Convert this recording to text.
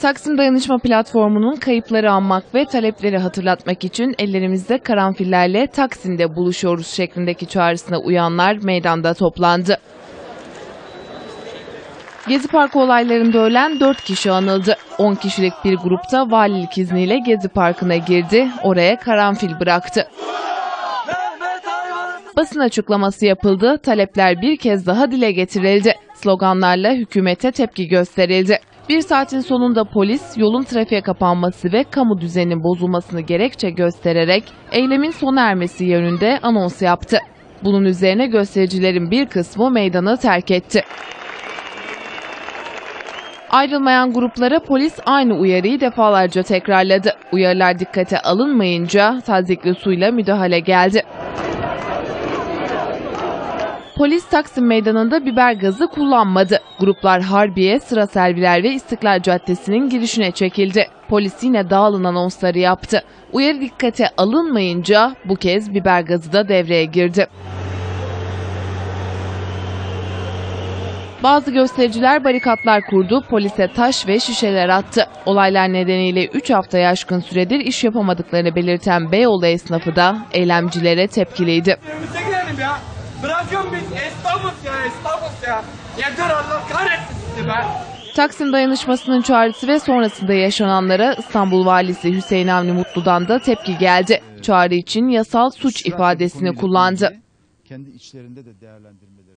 Taksim Dayanışma Platformu'nun kayıpları anmak ve talepleri hatırlatmak için ellerimizde karanfillerle Taksim'de buluşuyoruz şeklindeki çağrısına uyanlar meydanda toplandı. Gezi Parkı olaylarında ölen 4 kişi anıldı. 10 kişilik bir grupta valilik izniyle Gezi Parkı'na girdi, oraya karanfil bıraktı. Basın açıklaması yapıldı, talepler bir kez daha dile getirildi. Sloganlarla hükümete tepki gösterildi. Bir saatin sonunda polis yolun trafiğe kapanması ve kamu düzeninin bozulmasını gerekçe göstererek eylemin sona ermesi yönünde anons yaptı. Bunun üzerine göstericilerin bir kısmı meydanı terk etti. Ayrılmayan gruplara polis aynı uyarıyı defalarca tekrarladı. Uyarılar dikkate alınmayınca tazyikli suyla müdahale geldi. Polis Taksim Meydanı'nda biber gazı kullanmadı. Gruplar Harbiye, Sıra Serviler ve İstiklal Caddesi'nin girişine çekildi. Polis yine dağılın anonsları yaptı. Uyarı dikkate alınmayınca bu kez biber gazı da devreye girdi. Bazı göstericiler barikatlar kurdu, polise taş ve şişeler attı. Olaylar nedeniyle 3 haftaya aşkın süredir iş yapamadıklarını belirten Beyoğlu esnafı da eylemcilere tepkiliydi. Bırakın biz esnafız ya. Yeter Allah kahretsin sizi be. Taksim dayanışmasının çağrısı ve sonrasında yaşananlara İstanbul Valisi Hüseyin Avni Mutlu'dan da tepki geldi. Çağrı için yasal suç ifadesini kullandı.